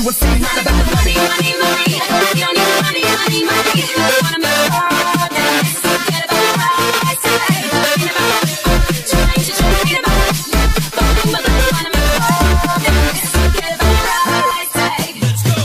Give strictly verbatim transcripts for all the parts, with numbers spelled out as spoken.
were saying not about the money, money, money. You don't need money, money, money. You wanna move on, then forget about the price tag. Forget about it, change it, forget about it. But you wanna move on, then forget about the price tag. Let's go.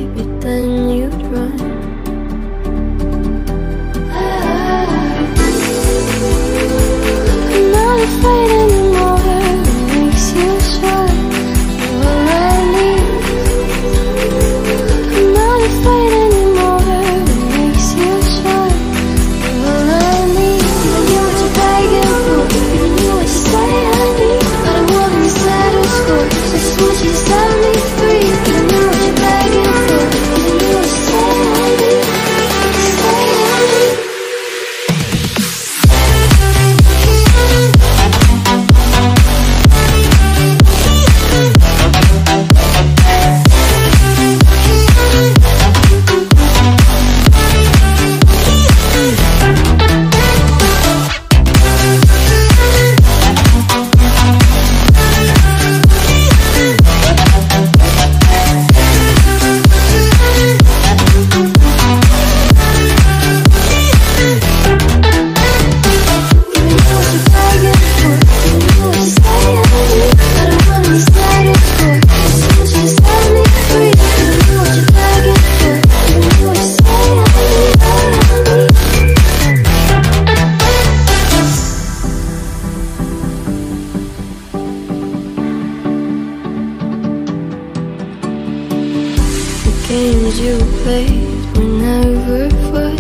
but then you'd run. I'm not afraid anymore, it makes you shine. You're all I need. I'm not afraid anymore, it makes you shine. You're all I need. I knew what you're begging for, I knew what you say I need. But I'm walking the status quo, so I just want you to set me free. I knew what you're begging for, I knew what you say I need. Say I need. Games you played were never fun.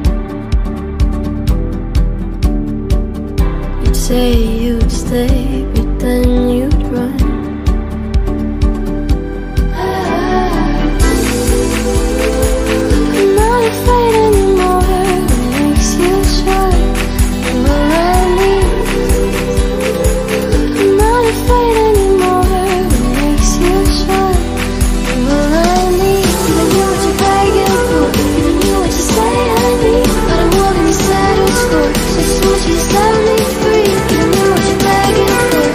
You'd say you'd stay, but then you'd run. I'm not afraid anymore, it makes you shine. You're all I need. I'm not afraid anymore, it makes you shine. You're all I need. I knew what you're begging for, I knew what you say I need. But I'm walking the status quo, so I just want you to set me free. I knew what you're begging for,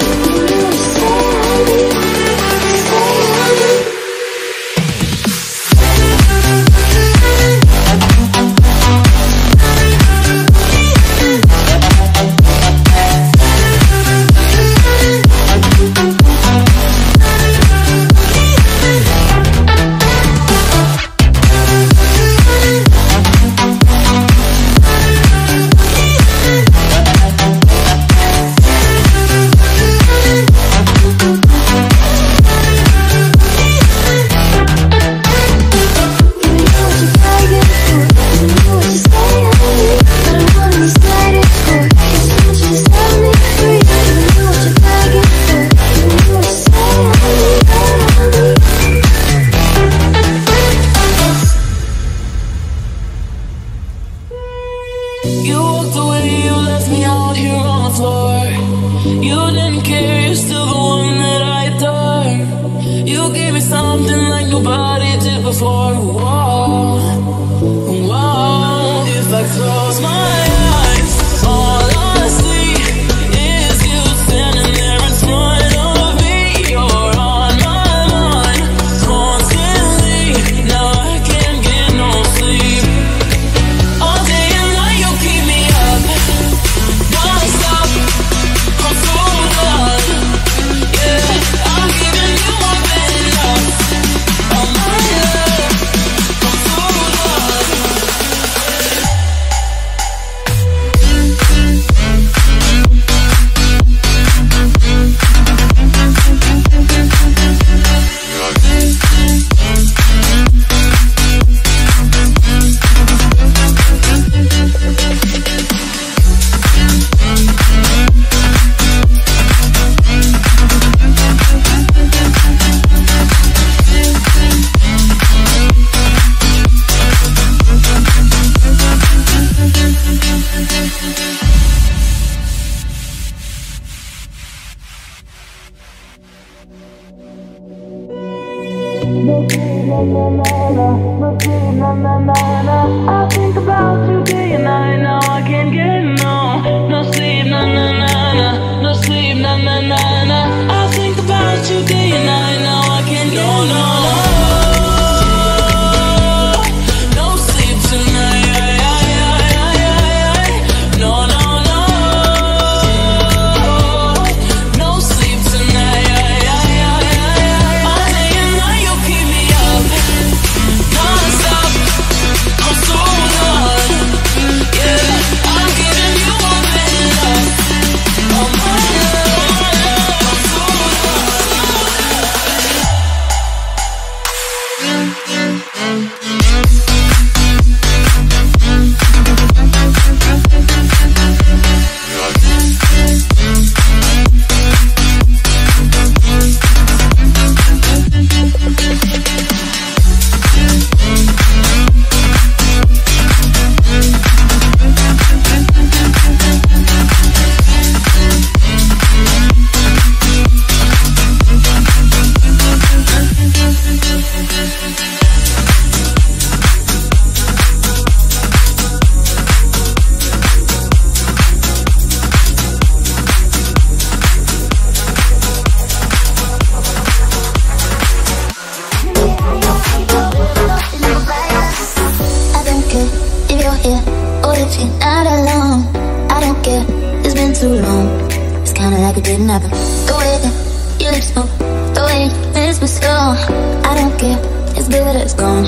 it didn't happen. The way that your lips move, the way you whisper slow, I don't care, it's better it's gone.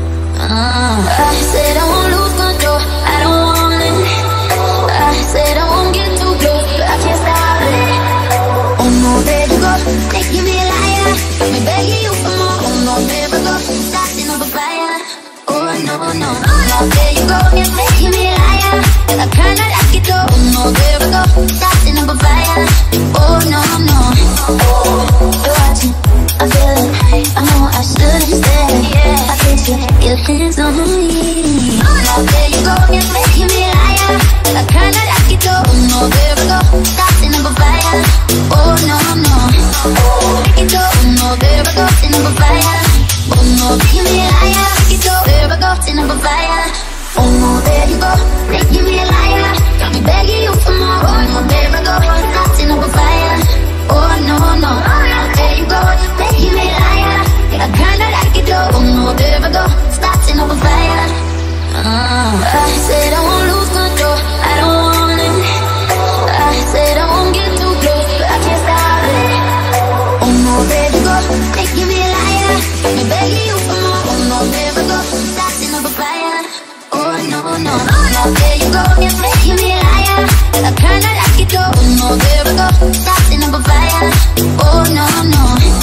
uh, I said I won't lose control, I don't want it. I said I won't get too close, but I can't stop it. Oh no, there you go, making me a liar, got me begging you for more. Oh no, there we go, starting up a fire. Oh no, no, oh no, there you go, you're making me a liar, I kinda like it though. Oh no, there we go, starting up a fire. Oh no, no, you're watching, I feel it, I know I shouldn't stay. I picture your hands on me. Oh no, there you go, you're making me a liar, I kinda like it though. Oh no, there we go, starting up a fire. Oh no, no, make it go. Oh no, there we go, starting up a fire. Oh no, making me a liar, make it go. There we go, starting up a fire. Oh no, there you go, making me a liar, got me begging you for more. Oh no, there we go, starting up a fire. Oh no, no, oh no, there you go, making me a liar, I kinda like it though. Oh no, there we go, starting up a fire. uh, I said I won't lose control, I don't want it. I said I won't get too close, but I can't stop it. Oh no, there you go, making me a liar, got me begging you for more. Oh no, there we go, starting up a fire. Oh no, no, oh no, there you go, you're making me a liar, I kinda like it though. Oh no, there we go, starting up a fire. Oh no, no,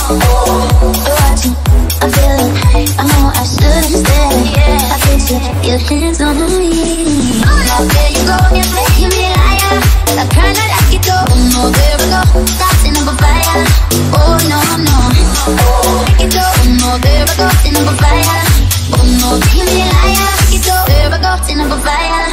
you're watching, I feel it, I know I shouldn't stay. I picture your hands on me. Oh no, there you go, you're making me a liar, I kinda like it though. Oh no, there we go, starting up a fire. Oh no, no, make it go. Oh no, there we go, starting up a fire. Oh no, making me a liar, make it go. There we go, starting up a fire.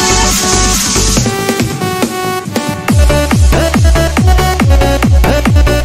We'll be right back.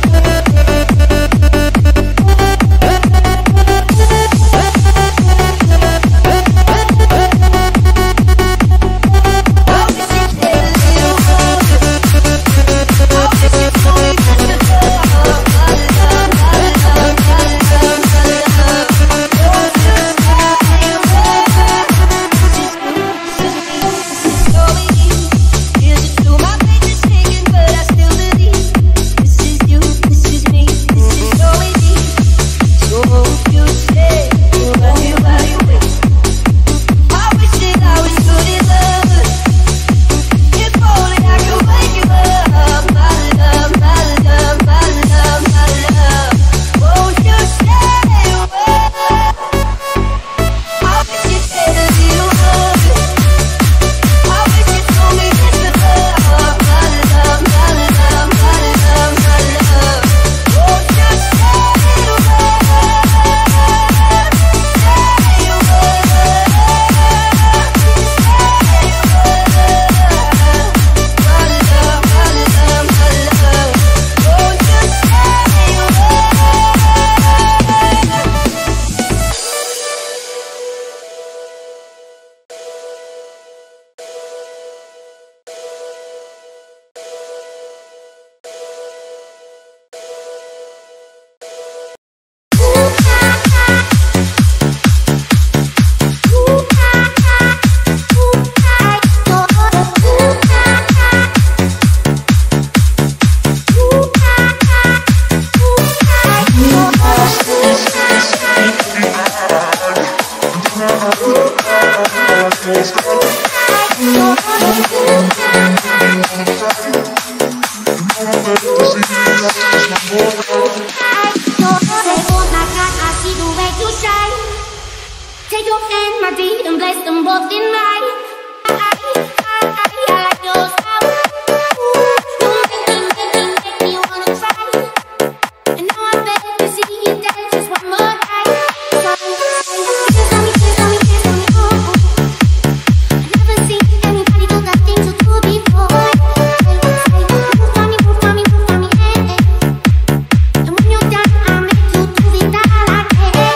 Take your hand, my dear, and place them both in mine. I, I, I, I like your style. You make me, make me, make me wanna cry. And now I beg to see you dance just one more time. So, kiss on me, kiss on me, kiss on me, oh, oh. I've never seen anybody do that thing to do before. Say, move on me, move on me, move on me, eh, eh. And when you're done, I'll make you do it that I can.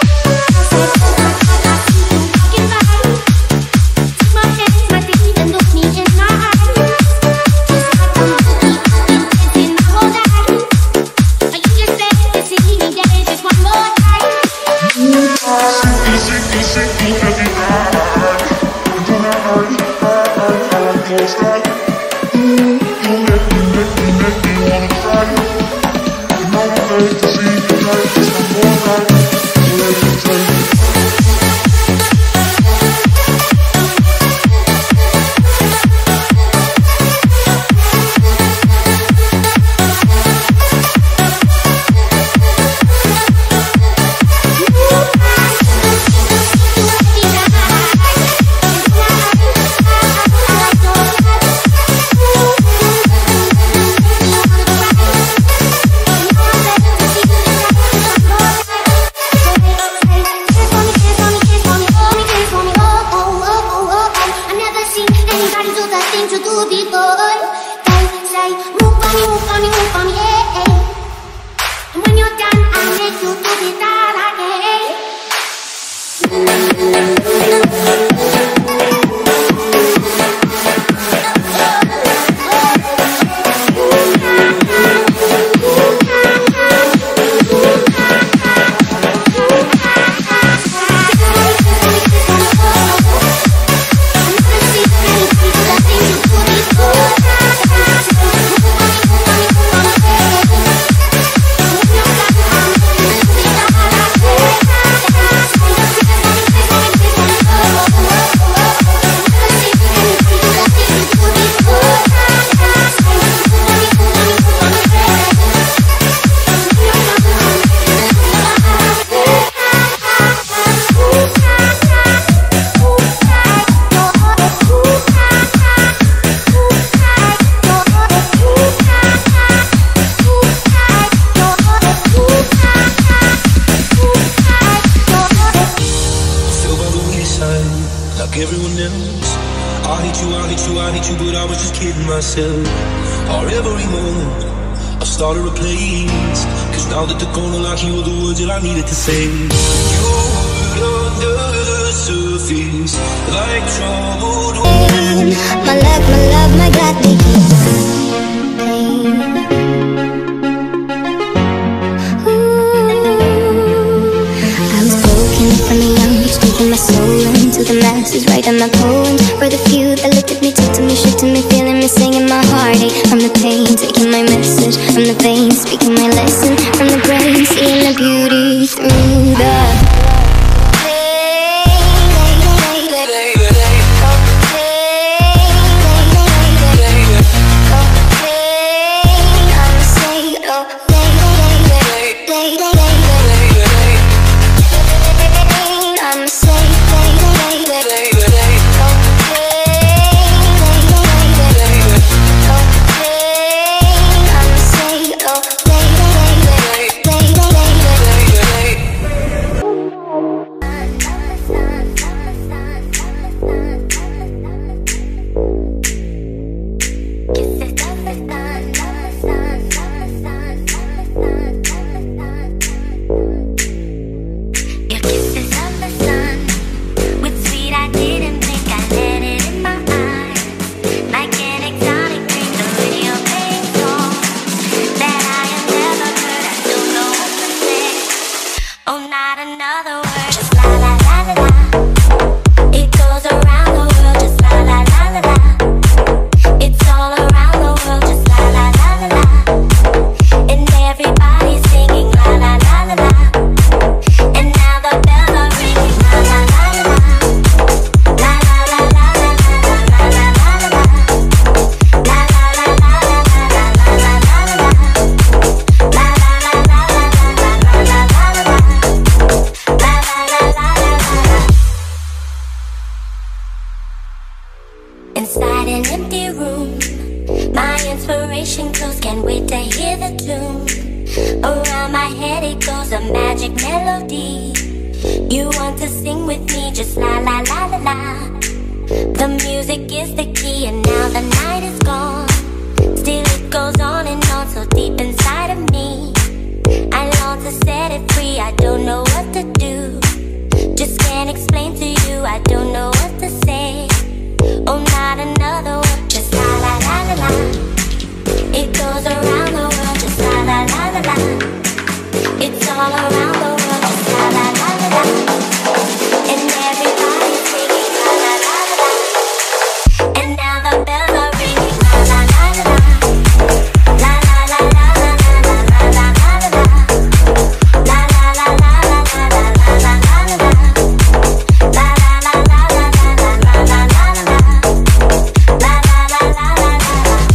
Or every moment I started a place, cause now that the corner lock, you were the words that I needed to say. You were under the surface, like troubled water. My love, my love, my God, they keep pain. Ooh, I was broken from a young age, speaking my soul into the masses, writing my poems for the few that looked at me, took to me, shook to me, feeling me, singing my heartache from the pain, taking my message from the veins, speaking my lesson from the brain, seeing the beauty through the inside an empty room. My inspiration close, can't wait to hear the tune. Around my head it goes, a magic melody. You want to sing with me, just la la la la la. The music is the key, and now the night is gone. Still it goes on and on, so deep inside of me. I long to set it free, I don't know what to do. Just can't explain to you, I don't know what to say. Oh, not another word, just la la la la la. It goes around the world, just la la la la la. It's all around the world, just la la la la la. And everybody's singing la la la la la. And now the bells are ringing la la la la la. La la la la la la la la la la la. La la la la la la la la la la la. La la la la la la la la la la la. La la la la la la.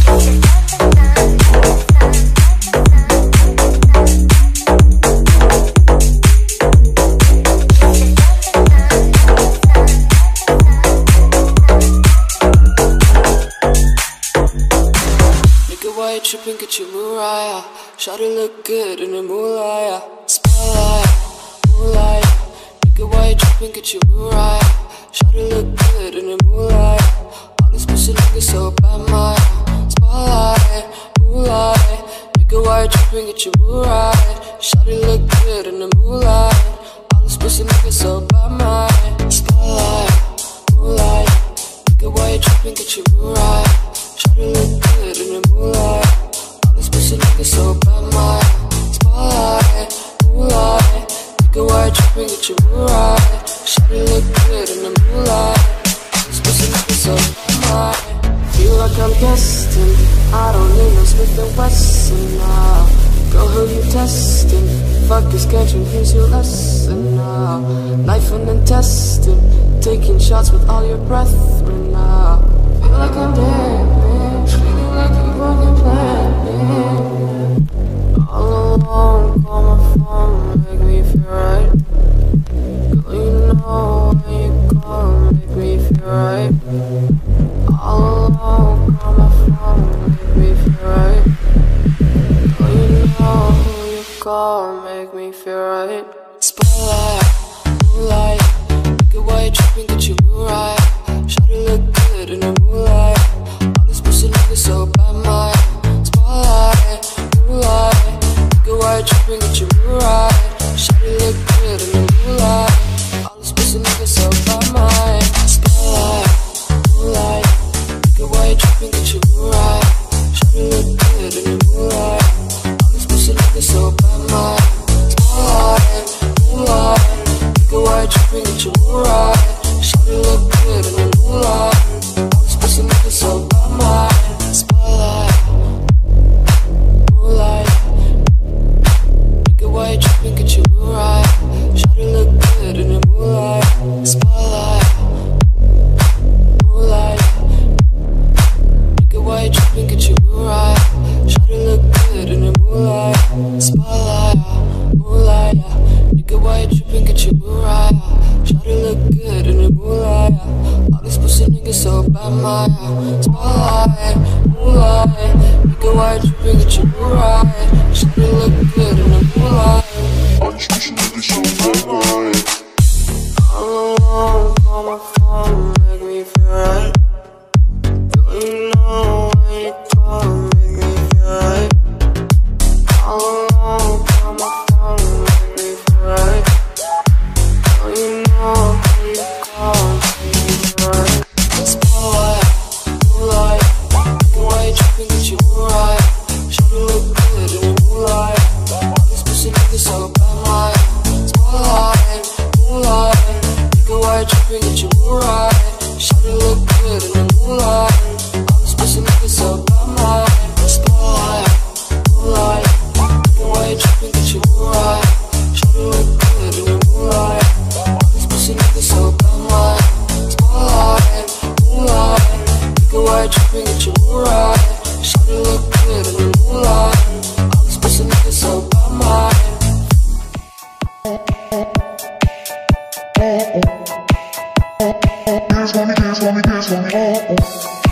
Tripping, get your Mariah. Shawty look good in the moonlight. Spotlight, moonlight. Nigga, why you tripping, get your Mariah. Shawty look good in the moonlight. All these pussy niggas so bad, my spotlight, moonlight. Nigga, why you tripping, get your Mariah. Shawty look good in the moonlight. All these pussy niggas so bad, my spotlight, moonlight. Nigga, why you tripping, get your Mariah. Shawty look good in the moonlight. All these pussy niggas so bad, my spotlight, moonlight. Nigga, why you tripping, get your Mariah. Shawty look good in the moonlight. All these pussy niggas so bad, my. Feel like I'm destined. I don't need no Smith and Wesson now. Girl, who you testing? Fuck your schedule, here's your lesson now. Knife and intestine, taking shots with all your brethren now. Feel like I'm dead, man. Treating like you fucking planned, man. All alone, call my phone, make me feel right. Girl, you know when you call, make me feel right. All alone, call my phone, make me feel right. Girl, you know who you call, make me feel right. Spotlight, moonlight. Nigga, why you tripping, get your Mariah. Shawty look good in the moonlight. All these pussy niggas so bad, my spotlight, moonlight. Nigga, why you tripping, get your Mariah. Shawty look good in the moonlight. All these pussy niggas so bad, my spotlight, moonlight. Nigga, why you tripping, get your Mariah. Shawty look good in the moonlight. All these pussy niggas so bad, my spotlight, moonlight. Nigga, why you tripping, get your Mariah. Shawty look good in the moonlight. All these pussy niggas so bad, my spotlight, moonlight. Nigga, why you tripping, get your Mariah. Shawty look good in the moonlight. Spotlight, moonlight. Nigga, why you tripping, get your Mariah. Shawty look good in the moonlight. Spotlight, moonlight. Nigga, why you tripping, get your Mariah. Shawty look good in the moonlight. All these pussy niggas so bad, my spotlight, moonlight. Nigga, why you tripping, get your Mariah. Shawty look good in the moonlight. All these pussy niggas so bad, my. All alone, call my phone, make me feel right. Girl, you know when you call, make me feel right. All alone, call my phone, make me feel right. Girl, you know when you call, make me feel right. Spotlight, moonlight. Nigga, why you tripping, get your Mariah. Shawty look good in the moonlight. All these pussy niggas so bad, my spotlight, moonlight. Nigga, why you tripping, get your Mariah. Shawty look good in the moonlight. All these pussy niggas so bad, my spotlight, moonlight. Nigga, why you tripping, get your Mariah. Shawty look good in the moonlight. All these pussy niggas so bad, my spotlight, moonlight. Nigga, why you tripping, get your Mariah. Shawty look good in the moonlight. All these pussy niggas so bad, my. Dance for me, dance for me, dance for me.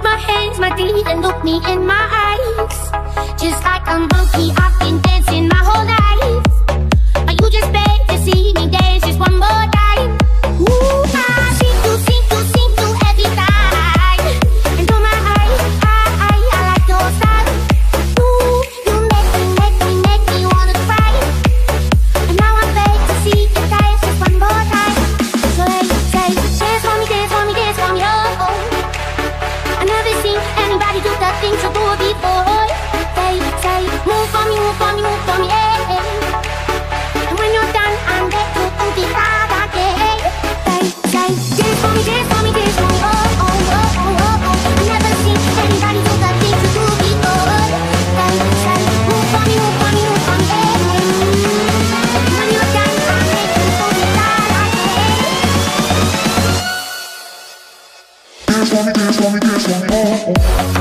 my hands, my feet, and look me in my eyes. Just like a monkey, I've been dancing my whole life. Are you just beg to see me dance just one more time? Ooh, I see through, see through, see through every time. And oh my, I, I, I like your style. Ooh, you make me, make me, make me wanna cry. And now I beg to see you dance just one more time. So they say, dance for me, dance for me, dance for me, oh, oh. I never seen anybody do the things you do before. They say, move for me, move for me, move for me, eh, eh. And when you're done, I'm there to move it out again. They say, dance for me, dance for me, dance for me, oh, oh, oh, oh, oh, oh. I never seen anybody do the things you do before. They say, move for me, move for me, move for me, eh, eh. And when you're done, I'm there to move it out again. Dance for me, dance for me, dance for me, oh, oh.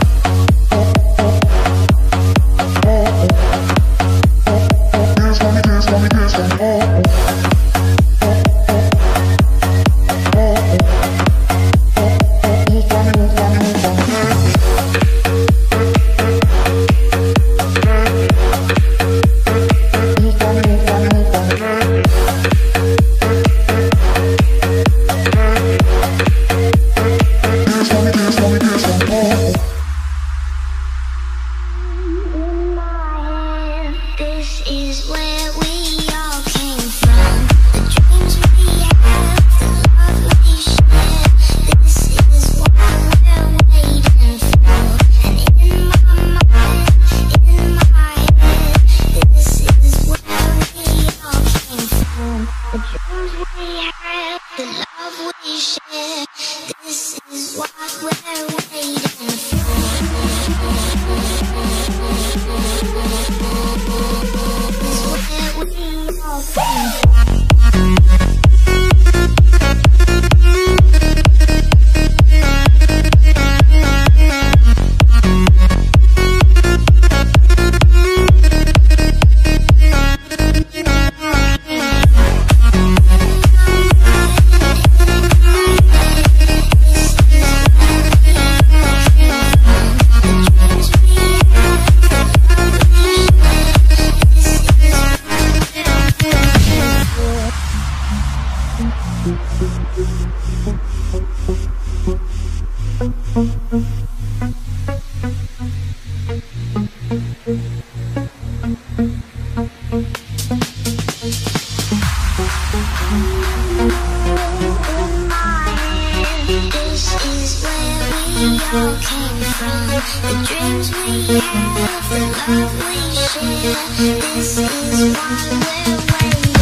The dreams we have, the love we share, this is why we're waiting.